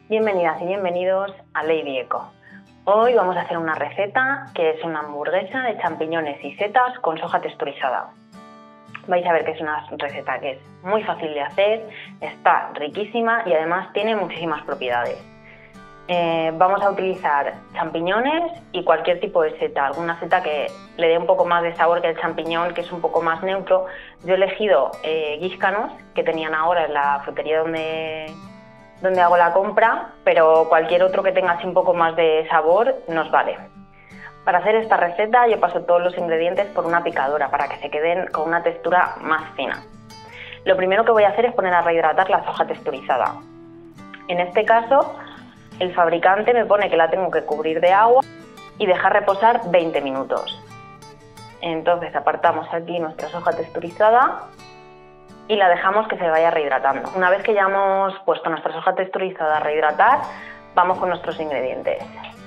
Bienvenidas y bienvenidos a Lady Eco. Hoy vamos a hacer una receta que es una hamburguesa de champiñones y setas con soja texturizada. Vais a ver que es una receta que es muy fácil de hacer, está riquísima y además tiene muchísimas propiedades. Vamos a utilizar champiñones y cualquier tipo de seta, alguna seta que le dé un poco más de sabor que el champiñón, que es un poco más neutro. Yo he elegido guíscanos que tenían ahora en la frutería donde hago la compra, pero cualquier otro que tenga así un poco más de sabor nos vale. Para hacer esta receta yo paso todos los ingredientes por una picadora para que se queden con una textura más fina. Lo primero que voy a hacer es poner a rehidratar la soja texturizada. En este caso, el fabricante me pone que la tengo que cubrir de agua y dejar reposar 20 minutos. Entonces apartamos aquí nuestra soja texturizada y la dejamos que se vaya rehidratando. Una vez que ya hemos puesto nuestra soja texturizada a rehidratar, vamos con nuestros ingredientes.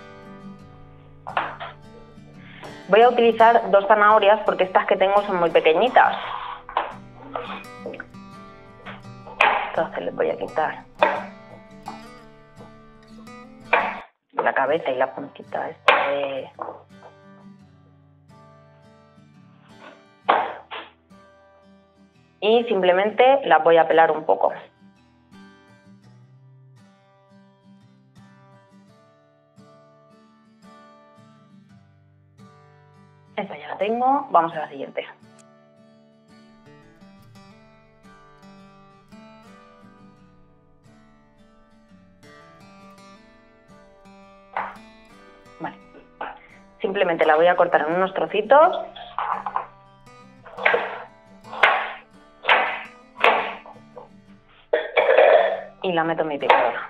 Voy a utilizar 2 zanahorias porque estas que tengo son muy pequeñitas. Entonces les voy a quitar la cabeza y la puntita esta de... Y simplemente las voy a pelar un poco. Esta ya la tengo, vamos a la siguiente. Vale. Simplemente la voy a cortar en unos trocitos. Y la meto en mi picadora.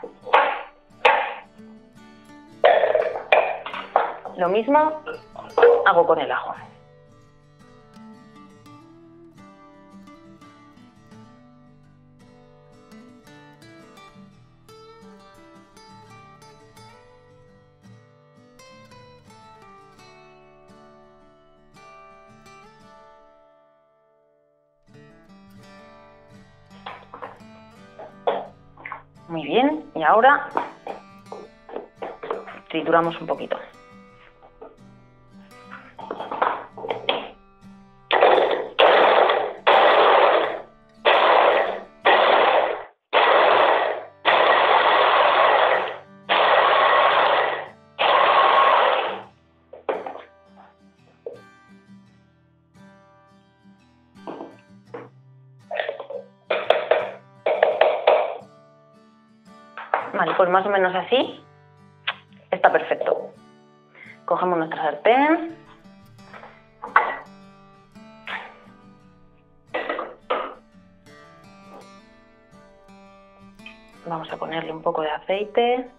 Lo mismo hago con el ajo. Muy bien, y ahora trituramos un poquito. Vale, pues más o menos así está perfecto. Cogemos nuestra sartén. Vamos a ponerle un poco de aceite.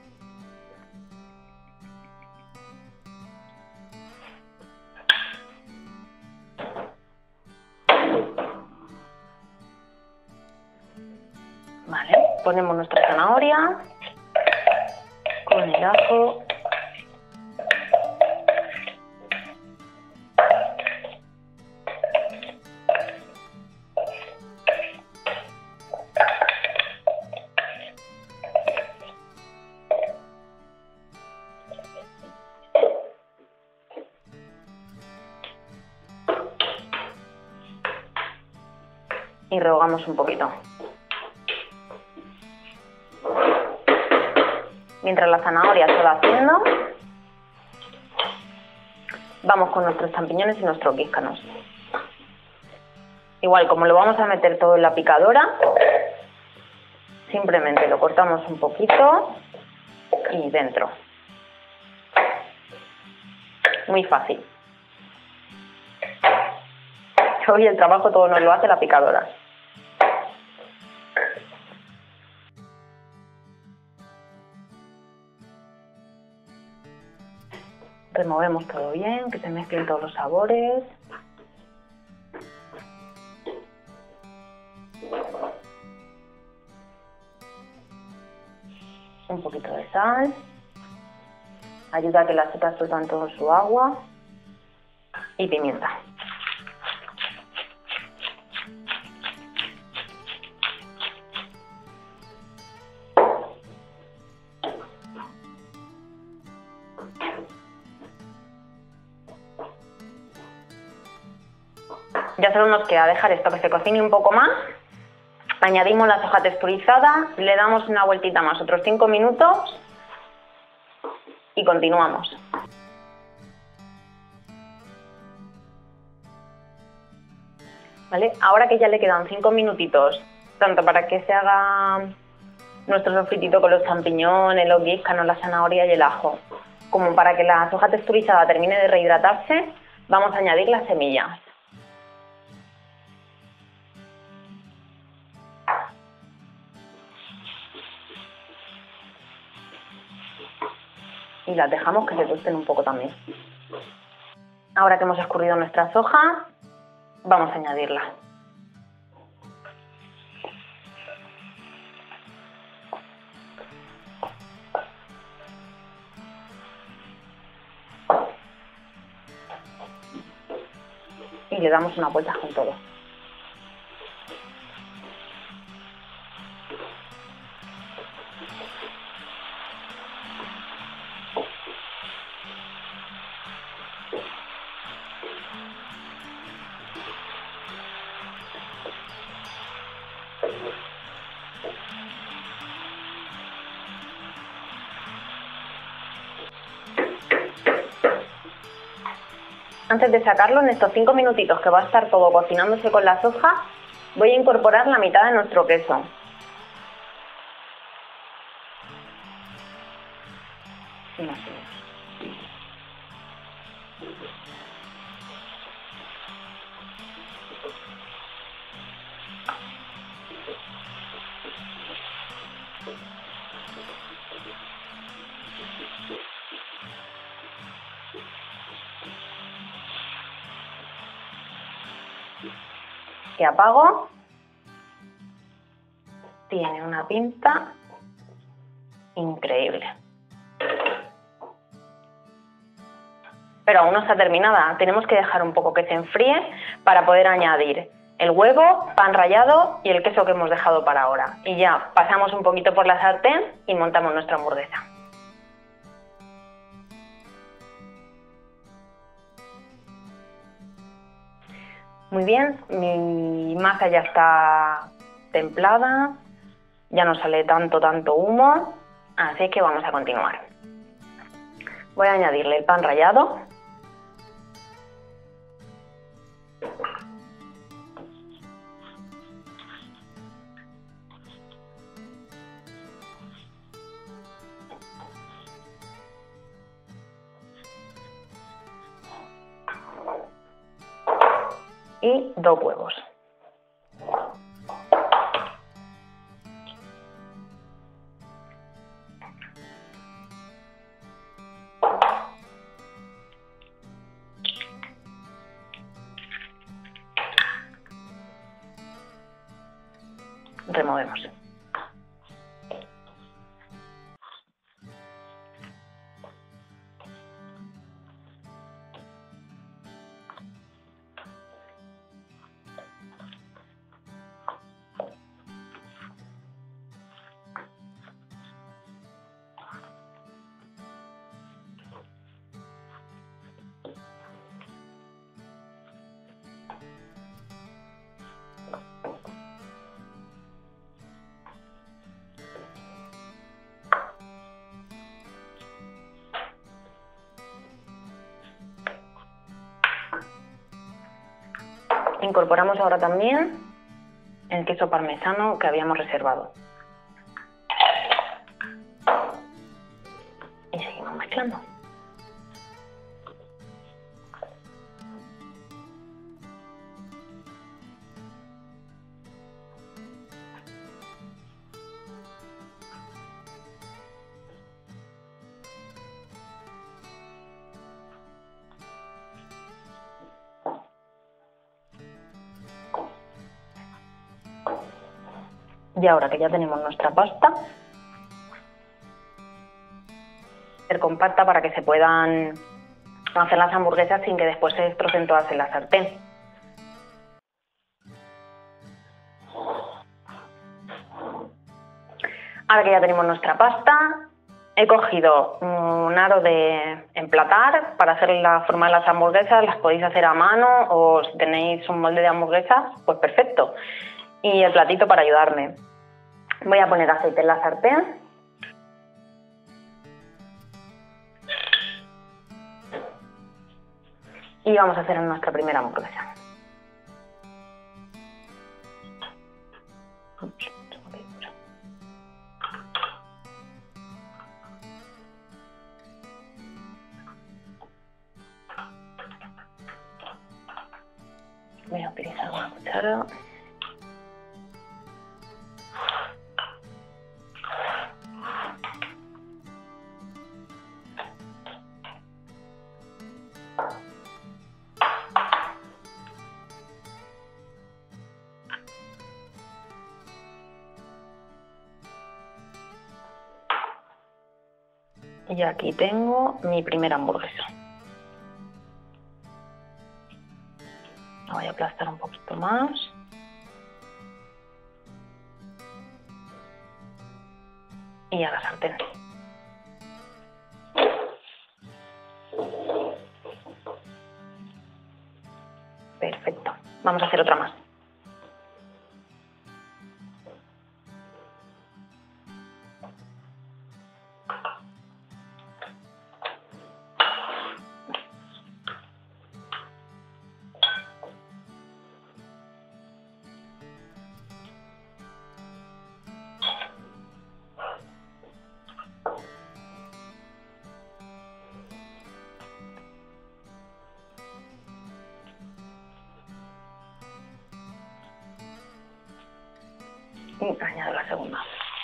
Vale, ponemos nuestra zanahoria con el ajo. Y rehogamos un poquito. Mientras la zanahoria se va haciendo, vamos con nuestros champiñones y nuestros guíscanos. Igual, como lo vamos a meter todo en la picadora, simplemente lo cortamos un poquito y dentro. Muy fácil. Hoy el trabajo todo nos lo hace la picadora. Removemos todo bien, que se mezclen todos los sabores. Un poquito de sal. Ayuda a que las setas sueltan todo su agua. Y pimienta. ya solo nos queda dejar esto que se cocine un poco más. Añadimos la soja texturizada, le damos una vueltita más, otros 5 minutos y continuamos. ¿Vale? Ahora que ya le quedan 5 minutitos, tanto para que se haga nuestro sofritito con los champiñones, los guiscanos, la zanahoria y el ajo, como para que la soja texturizada termine de rehidratarse, vamos a añadir las semillas. Y las dejamos que se tuesten un poco también. Ahora que hemos escurrido nuestra soja, vamos a añadirla. Y le damos una vuelta con todo. Antes de sacarlo, en estos 5 minutitos que va a estar todo cocinándose con la soja, voy a incorporar la mitad de nuestro queso. Que apago. Tiene una pinta increíble. Pero aún no está terminada, tenemos que dejar un poco que se enfríe para poder añadir el huevo, pan rallado y el queso que hemos dejado para ahora. Y ya pasamos un poquito por la sartén y montamos nuestra hamburguesa. Muy bien, mi masa ya está templada, ya no sale tanto humo, así que vamos a continuar. Voy a añadirle el pan rallado. Y 2 huevos. Removemos. Incorporamos ahora también el queso parmesano que habíamos reservado. Y seguimos mezclando. Y ahora que ya tenemos nuestra pasta, ser compacta para que se puedan hacer las hamburguesas sin que después se destrocen todas en la sartén. Ahora que ya tenemos nuestra pasta, He cogido un aro de emplatar para hacer la forma de las hamburguesas, las podéis hacer a mano o si tenéis un molde de hamburguesas, pues perfecto. Y el platito para ayudarme. Voy a poner aceite en la sartén. Y vamos a hacer nuestra primera hamburguesa. Voy a utilizar una cuchara. Y aquí tengo mi primera hamburguesa. La voy a aplastar un poquito más. Y a la sartén. Perfecto. Vamos a hacer otra más. Y añado la segunda.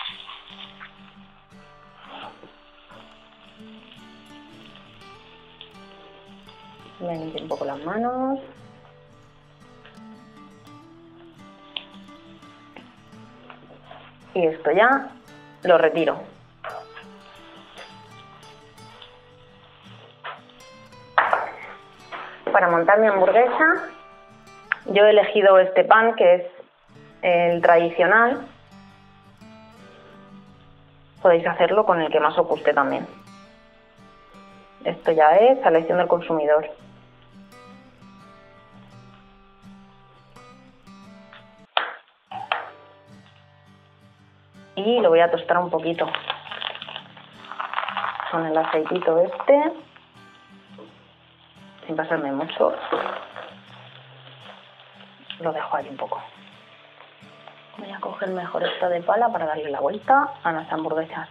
Me limpio un poco las manos. Y esto ya lo retiro. Para montar mi hamburguesa, yo he elegido este pan que es el tradicional. Podéis hacerlo con el que más os guste también. Esto ya es a elección del consumidor. Y lo voy a tostar un poquito con el aceitito este, sin pasarme mucho. Lo dejo ahí un poco. Voy a coger mejor esta de pala para darle la vuelta a las hamburguesas.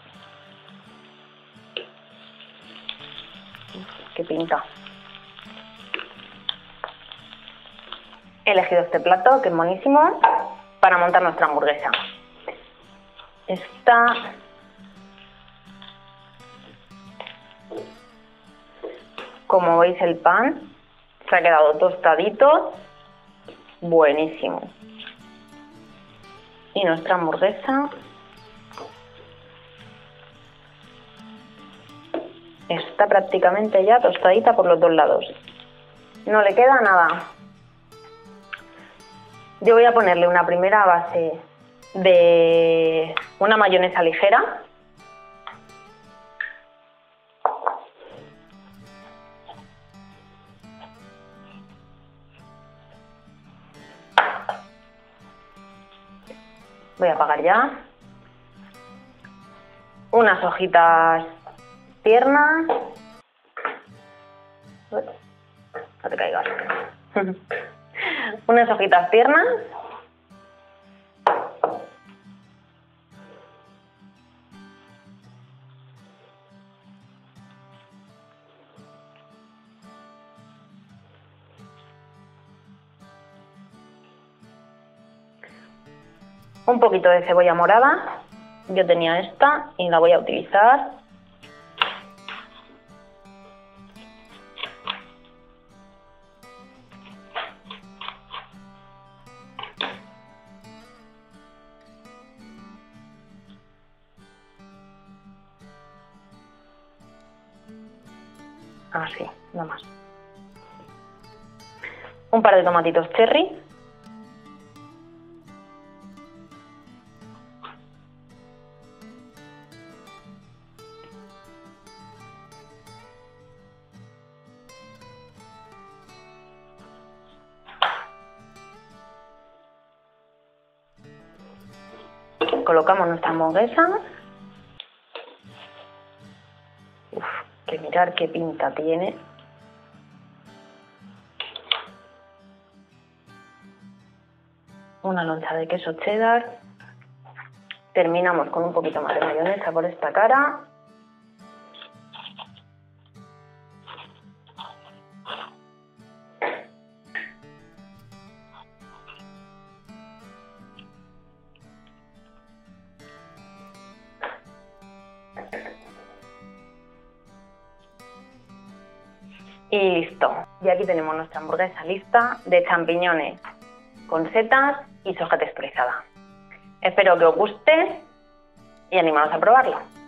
¡Qué pinta! He elegido este plato, que es buenísimo, para montar nuestra hamburguesa. Está como veis, el pan se ha quedado tostadito, buenísimo. Y nuestra hamburguesa está prácticamente ya tostadita por los dos lados. No le queda nada. Yo voy a ponerle una primera base de una mayonesa ligera. Voy a apagar ya. Unas hojitas tiernas. No te caigas. Unas hojitas tiernas. Un poquito de cebolla morada. Yo tenía esta y la voy a utilizar. Así, nada más. Un par de tomatitos cherry. colocamos nuestra hamburguesa. Uf, que mirar qué pinta tiene. Una loncha de queso cheddar. Terminamos con un poquito más de mayonesa por esta cara. Y listo. Y aquí tenemos nuestra hamburguesa lista de champiñones con setas y soja texturizada. Espero que os guste y animaros a probarlo.